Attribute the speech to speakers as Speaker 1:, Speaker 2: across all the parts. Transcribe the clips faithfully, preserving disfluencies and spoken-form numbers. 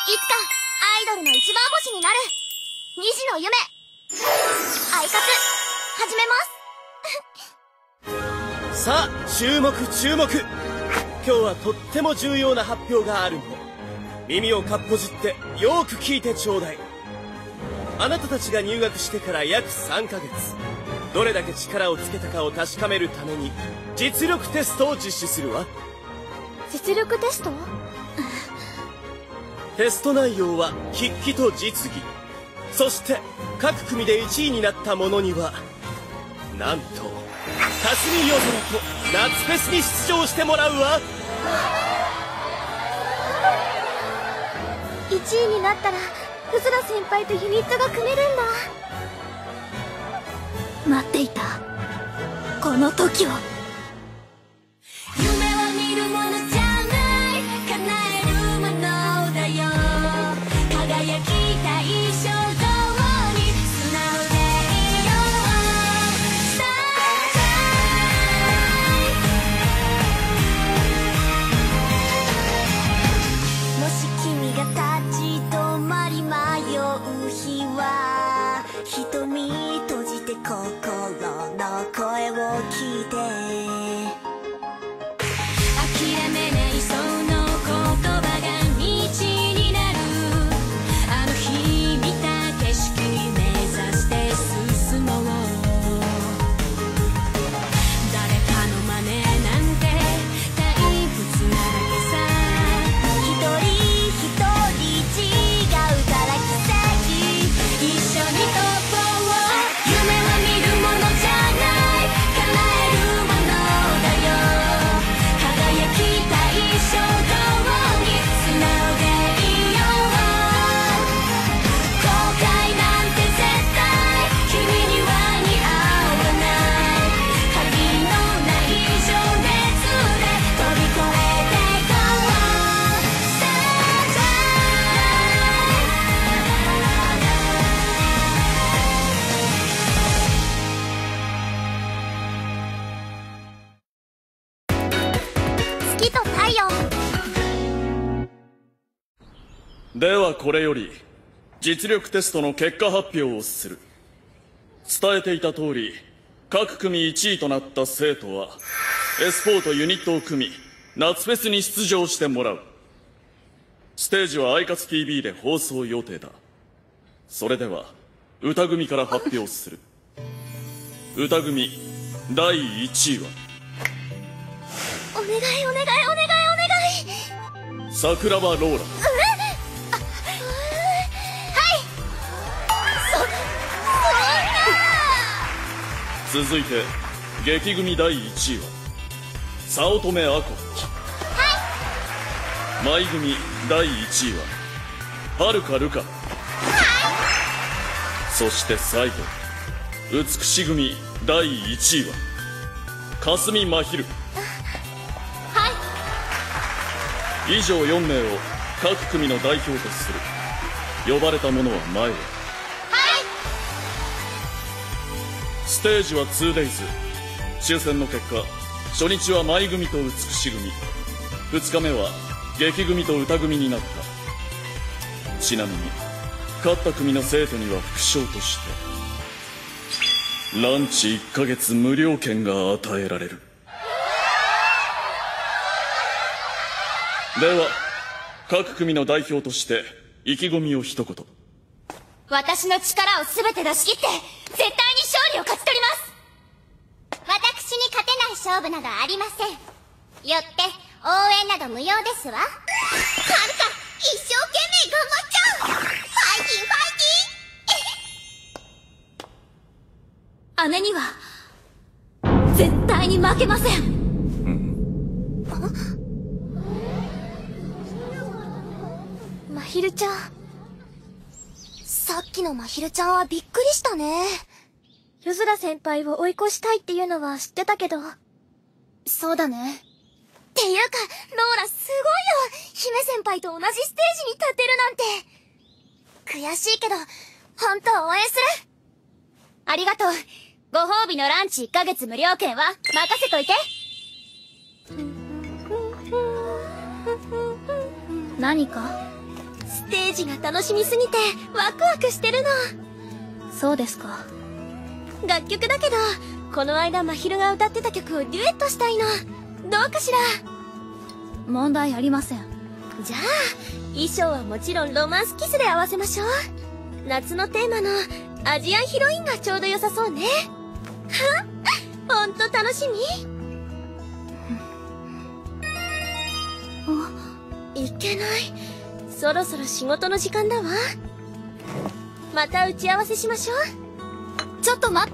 Speaker 1: つかアイドルの一番星になるにじの夢アイカツ始めます。
Speaker 2: さあ注目注目、今日はとっても重要な発表があるの。耳をかっぽじってよーく聞いてちょうだい。あなたたちが入学してから約さんかげつ、どれだけ力をつけたかを確かめるために実力テストを実施するわ。
Speaker 1: 実力テスト？
Speaker 2: テスト内容は筆記と実技、そして各組でいちいになった者にはなんと霞夜空と夏フェスに出場してもらうわ。
Speaker 1: いちいになったらうずら先輩とユニットが組めるんだ。待っていたこの時を。
Speaker 3: 夢は見るものじゃない叶えるものだよ。輝きたい衝動に素直でいよう。スターもし君が立ち止まり迷う日は瞳閉じて心の声を聞いて。諦めないその言葉が道になる。あの日見た景色に目指して進もう。誰かの真似なんて退屈なだけさ。一人一人違うから奇跡一緒に飛ぼう。夢は見るものじゃない叶えるものだよ。輝きたい衝動に素直でいよう。後悔なんて絶対君には似合わない。鍵のない情熱で飛び越えてこう。スタート
Speaker 1: 月と太陽。
Speaker 4: ではこれより実力テストの結果発表をする。伝えていた通り各組いちいとなった生徒はエスフォーとユニットを組み夏フェスに出場してもらう。ステージはアイカツ ティーブイ で放送予定だ。それでは歌組から発表する。歌組だいいちいは
Speaker 1: お願いお願いお願いお願い。
Speaker 4: 桜庭ローラ。続いて劇組だいいちいは早乙女亜子。舞組だいいちいは遥ルカ。そして最後美し組だいいちいは霞真昼。以上よんめいを各組の代表とする。呼ばれた者は前へ。ステージは ツーデイズ。 抽選の結果初日は舞組と美し組、ふつかめは劇組と歌組になった。ちなみに勝った組の生徒には副賞としてランチいっかげつ無料券が与えられる。では各組の代表として意気込みを一言。
Speaker 1: 私の力を全て出し切って絶対に勝利を勝ち取ります。私に勝てない勝負などありません。よって応援など無用ですわ。はるか一生懸命頑張っちゃう。ファイティンファイティン。姉には絶対に負けません。まひるちゃん、さっきのまひるちゃんはびっくりしたね。夜空先輩を追い越したいっていうのは知ってたけど。そうだね。っていうかローラすごいよ。姫先輩と同じステージに立てるなんて。悔しいけど本当応援する。ありがとう。ご褒美のランチいっかげつ無料券は任せといて。何かステージが楽しみすぎてワクワクしてるの。そうですか。楽曲だけど、この間まひるが歌ってた曲をデュエットしたいの。どうかしら。問題ありません。じゃあ衣装はもちろんロマンスキスで合わせましょう。夏のテーマのアジアンヒロインがちょうど良さそうね。はっほんと楽しみ。いけない。そろそろ仕事の時間だわ。また打ち合わせしましょう。ちょっと待って。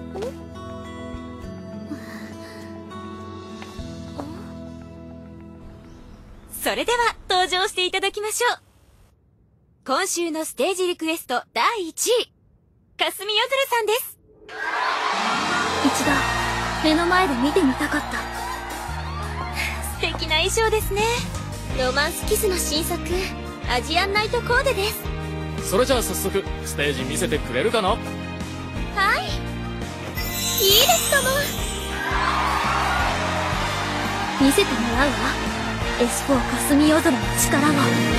Speaker 3: それでは登場していただきましょう。今週のステージリクエストだいいちい、かすみよずるさんです。
Speaker 1: 一度目の前で見てみたかった。
Speaker 3: 素敵な衣装ですね。
Speaker 1: ロマンスキスの新作アジアンナイトコーデです。
Speaker 5: それじゃあ早速ステージ見せてくれるかな。
Speaker 1: はい、いいですとも。見せてもらうわ、エスフォー かすみ夜空の力を。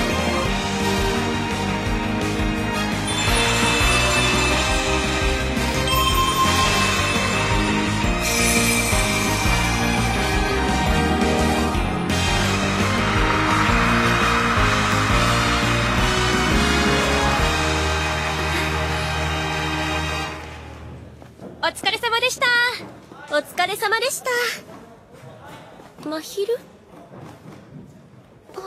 Speaker 3: お疲れ様でした。
Speaker 1: お疲れ様でした。まひる？あ、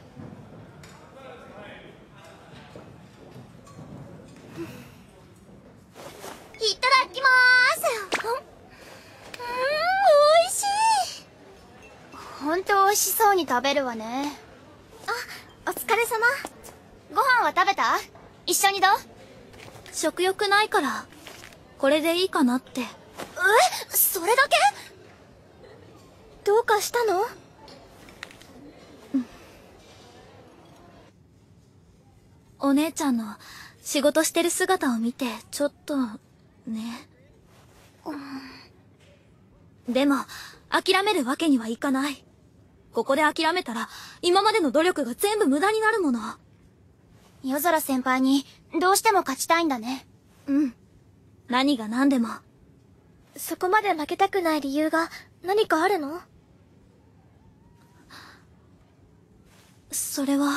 Speaker 1: いただきまーす。うん、おいしい。ほんと美味しそうに食べるわね。あ、お疲れ様。ご飯は食べた？一緒にどう？食欲ないからこれでいいかなって。え、それだけ？どうかしたの？うん、お姉ちゃんの仕事してる姿を見てちょっとね、うん、でも諦めるわけにはいかない。ここで諦めたら今までの努力が全部無駄になるもの。夜空先輩にどうしても勝ちたいんだね。うん、何が何でも。そこまで負けたくない理由が何かあるの？それは、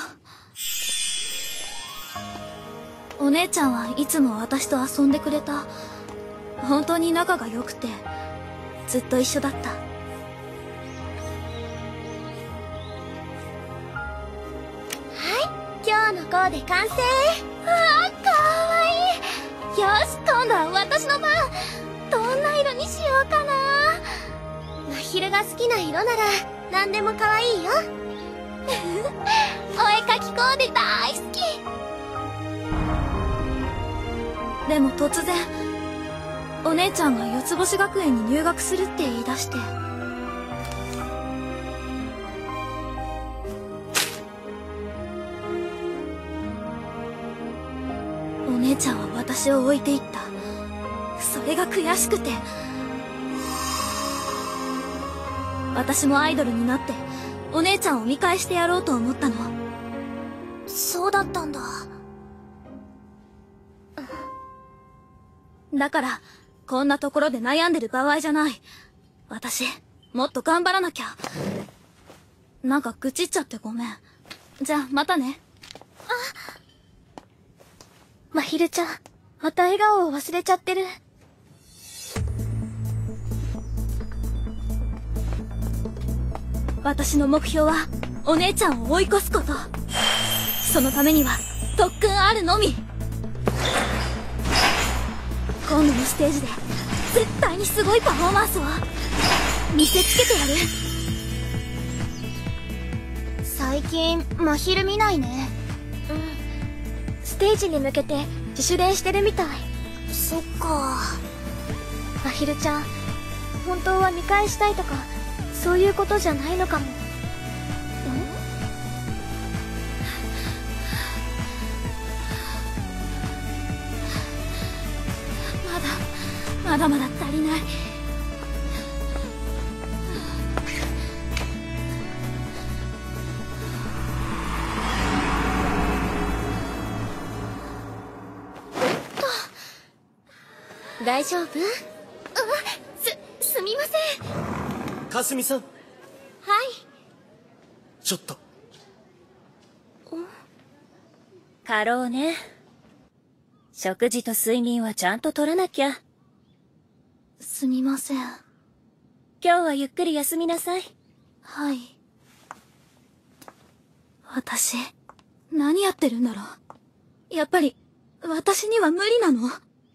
Speaker 1: お姉ちゃんはいつも私と遊んでくれた。本当に仲が良くてずっと一緒だった。はい、今日のコーデ完成。あー、かわいい。よし、今度は私の番。どんな色にしようかな。まひるが好きな色なら何でも可愛いよ。お絵かきコーデ大好き。でも突然お姉ちゃんが四つ星学園に入学するって言い出して。お姉ちゃんは私を置いていった。それが悔しくて、私もアイドルになってお姉ちゃんを見返してやろうと思ったの。そうだったんだ。だからこんなところで悩んでる場合じゃない。私もっと頑張らなきゃ。なんか愚痴っちゃってごめん。じゃあまたね。あ、まひるちゃん、また笑顔を忘れちゃってる。私の目標はお姉ちゃんを追い越すこと。そのためには特訓あるのみ。今度のステージで絶対にすごいパフォーマンスを見せつけてやる。最近まひる見ないね。うん、ステージに向けて自主練してるみたい。そっか。まひるちゃん、本当は見返したいとかそういうことじゃないのかも。ん？まだまだまだ足りない。 大丈夫？う、す、すみません。
Speaker 2: かすみさん。
Speaker 1: はい。
Speaker 2: ちょっと。
Speaker 6: 過労ね。食事と睡眠はちゃんと取らなきゃ。
Speaker 1: すみません。
Speaker 6: 今日はゆっくり休みなさい。
Speaker 1: はい。私、何やってるんだろう。やっぱり、私には無理なの？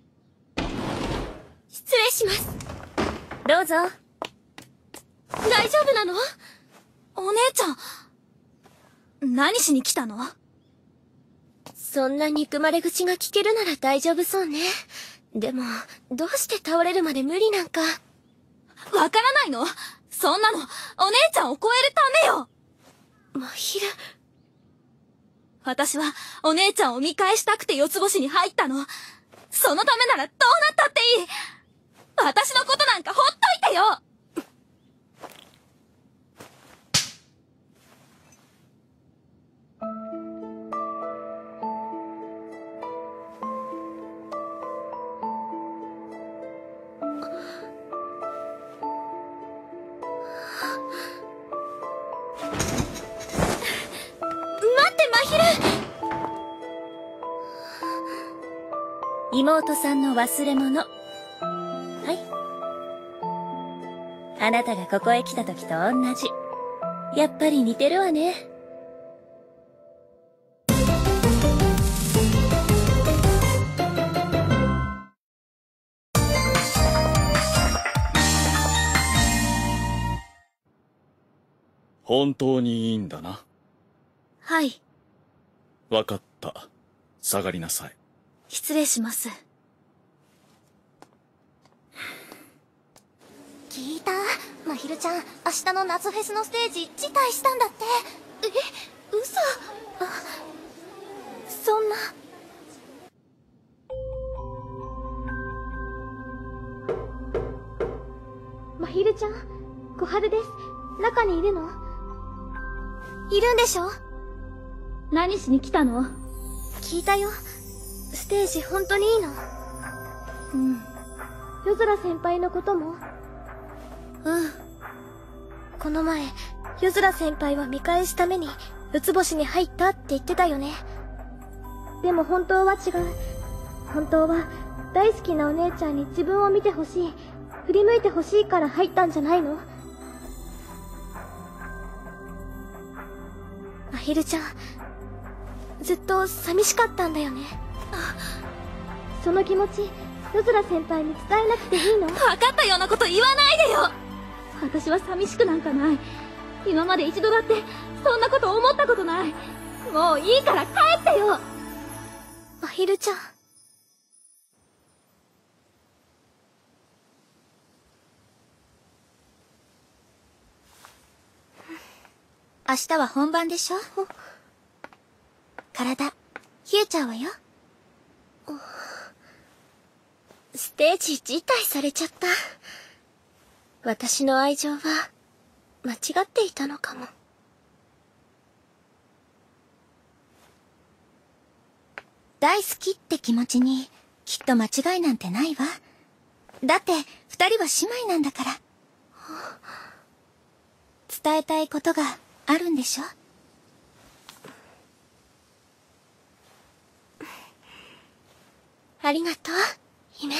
Speaker 1: 失礼します。
Speaker 6: どうぞ。
Speaker 1: 大丈夫なの？お姉ちゃん、何しに来たの？そんな憎まれ口が聞けるなら大丈夫そうね。でも、どうして倒れるまで無理なんか。わからないの？そんなの、お姉ちゃんを超えるためよ。まひる。私は、お姉ちゃんを見返したくて四つ星に入ったの。そのためならどうなったっていい。私のことなんかほっといてよ。
Speaker 6: 妹さんの忘れ物。はい。あなたがここへ来た時と同じ。やっぱり似てるわね。
Speaker 4: 本当にいいんだな。
Speaker 1: はい。
Speaker 4: わかった。下がりなさい。
Speaker 1: 失礼します。聞いた？まひるちゃん、明日の夏フェスのステージ辞退したんだって。え、嘘？あ、そんな。まひるちゃん、小春です。中にいるの？いるんでしょ？何しに来たの？聞いたよ。ステージ本当にいいの？うん。夜空先輩のことも？うん。この前、夜空先輩は見返すために、四つ星に入ったって言ってたよね。でも本当は違う。本当は、大好きなお姉ちゃんに自分を見てほしい、振り向いてほしいから入ったんじゃないの？まひるちゃん、ずっと寂しかったんだよね。その気持ち、夜空先輩に伝えなくていいの？分かったようなこと言わないでよ。私は寂しくなんかない。今まで一度だってそんなこと思ったことない。もういいから帰ってよ。まひるちゃん。明日は本番でしょ？体、冷えちゃうわよ。ステージ辞退されちゃった。私の愛情は間違っていたのかも。大好きって気持ちにきっと間違いなんてないわ。だって二人は姉妹なんだから。伝えたいことがあるんでしょ？ありがとう、姫。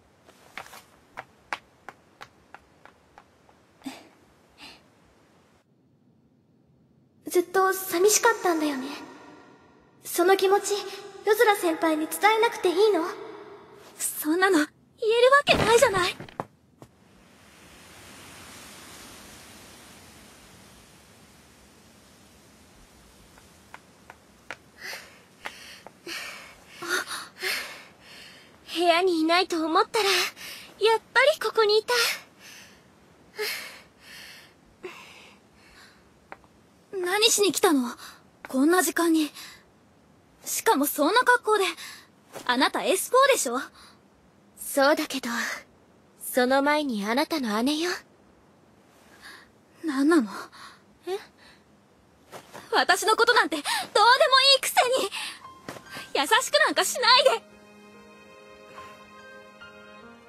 Speaker 1: ずっと寂しかったんだよね。その気持ち、夜空先輩に伝えなくていいの？そんなの言えるわけないじゃない。部屋にいないと思ったら、やっぱりここにいた。何しに来たの？こんな時間に。しかもそんな格好で。あなた エスフォー でしょ？そうだけど、その前にあなたの姉よ。何なの？え？私のことなんてどうでもいいくせに、優しくなんかしないで。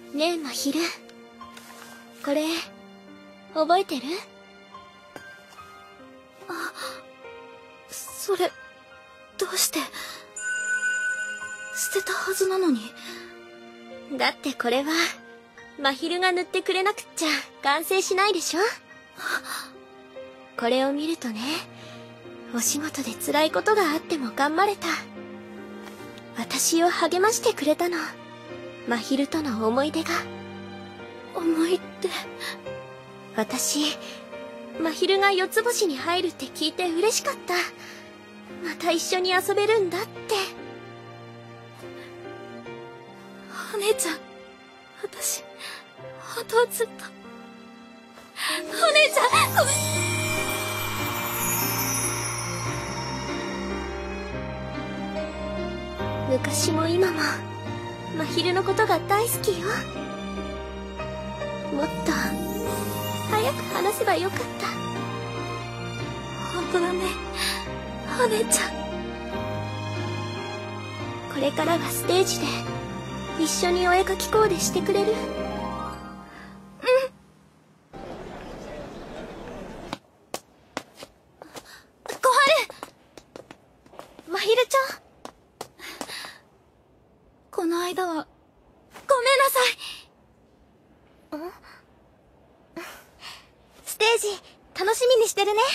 Speaker 1: ねえ、まひる。これ、覚えてる？あ、それ、どうして、捨てたはずなのに。だってこれは、まひるが塗ってくれなくっちゃ完成しないでしょ？これを見るとね、お仕事で辛いことがあっても頑張れた。私を励ましてくれたの。まひるとの思い出が。思い出？私、まひるが四つ星に入るって聞いて嬉しかった。また一緒に遊べるんだって。お姉ちゃん、私、本当はずっと。お姉ちゃん、ごめん。昔も今も、まひるのことが大好きよ。もっと、早く話せばよかった。本当だね、お姉ちゃん。これからはステージで、一緒にお絵かきコーデしてくれる？うん。小春！まひるちゃん。この間は、ごめんなさい。ん？ステージ、楽しみにしてるね。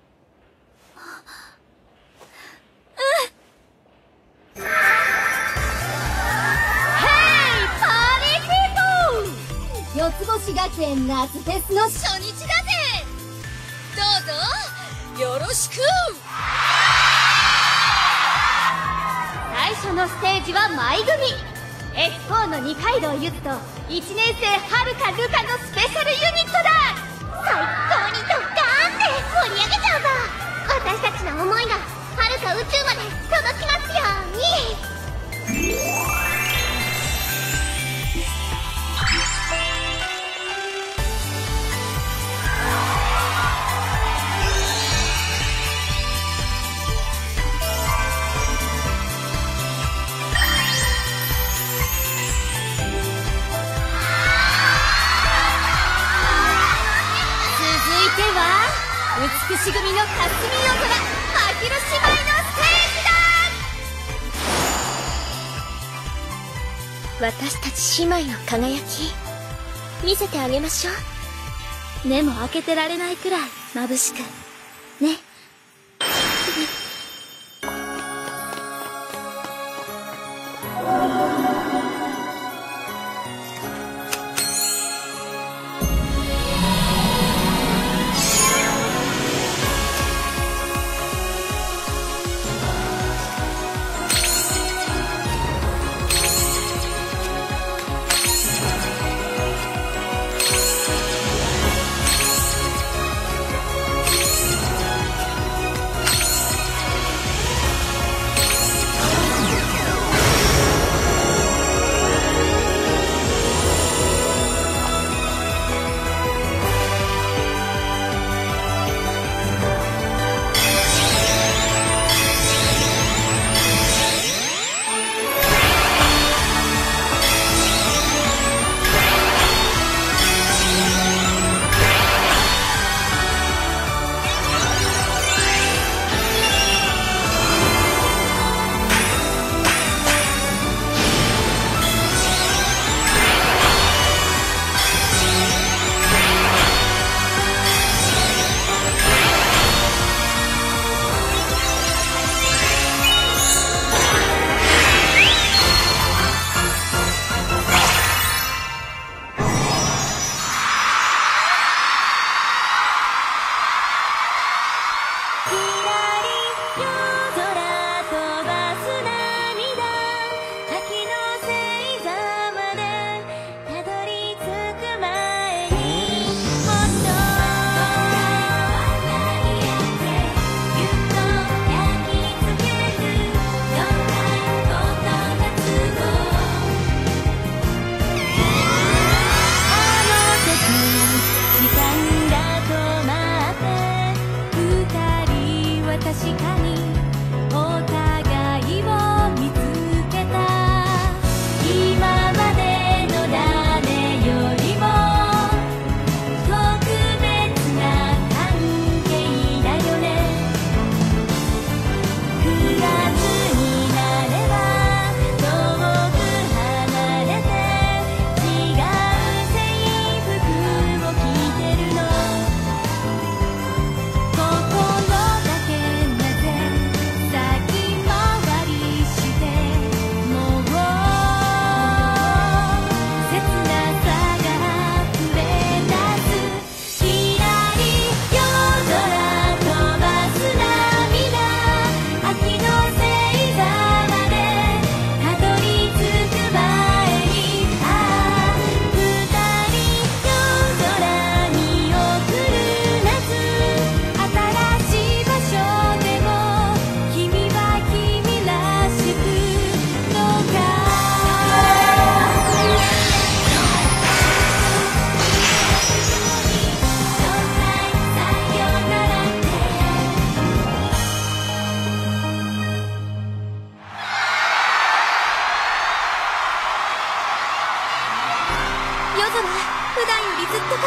Speaker 1: うん。ヘイ！パーティーピーポー！四つ星学園夏フェスの初日だぜ！どうぞ、よろしく！最初のステージは舞組 エスフォー の二階堂ゆずといちねん生はるかるかのスペシャルユニットだ。最高にドカーンって盛り上げちゃうぞ。私たちの思いがはるか宇宙まで届きますように。美し組の霞夜空、まひる姉妹のステージだ。私たち姉妹の輝き、見せてあげましょう。目も開けてられないくらい眩しくね。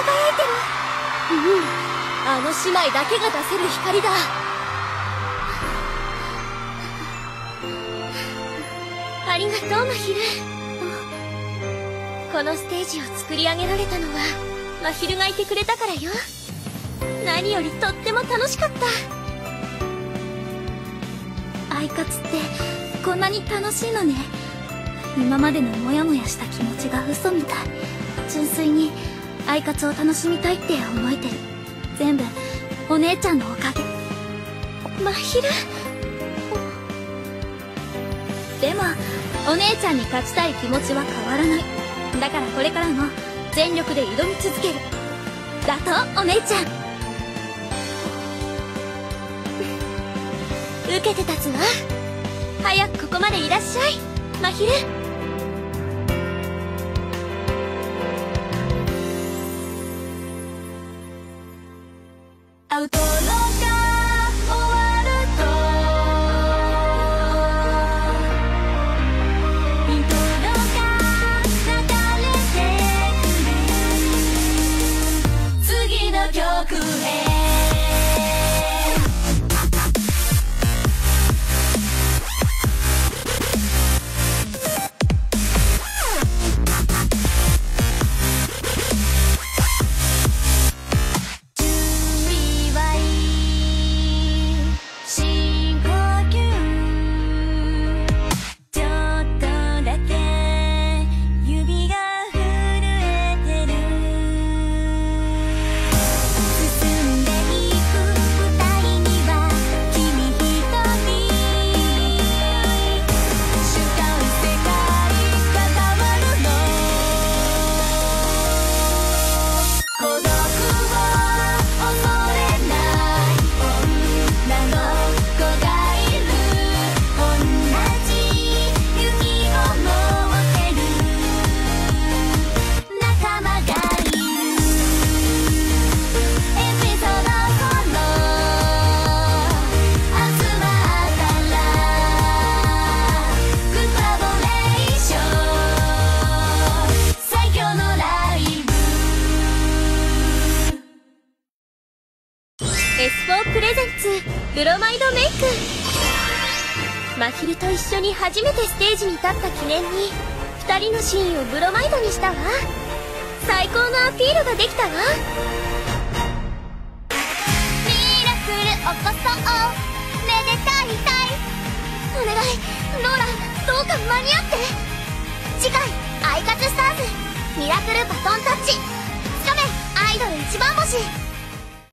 Speaker 1: 輝いてる。うん、あの姉妹だけが出せる光だ。ありがとう、まひる。このステージを作り上げられたのはまひるがいてくれたからよ。何よりとっても楽しかった。アイカツってこんなに楽しいのね。今までのモヤモヤした気持ちが嘘みたい。純粋にアイカツを楽しみたいって思えてる。全部お姉ちゃんのおかげ。まひる。でもお姉ちゃんに勝ちたい気持ちは変わらない。だからこれからも全力で挑み続ける。だとお姉ちゃん。受けて立つわ。早くここまでいらっしゃい、まひる。
Speaker 3: アウトローが終わるとイントロが流れてくる。次の曲へ
Speaker 1: エスフォー プレゼンツブロマイドメイク。まひると一緒に初めてステージに立った記念にふたりのシーンをブロマイドにしたわ。最高のアピールができたわ。
Speaker 3: ミラクル起こそうめでたいたい。
Speaker 1: お願いローラ、どうか間に合って。
Speaker 3: 次回アイカツスターズミラクルバトンタッチつかめアイドル一番星。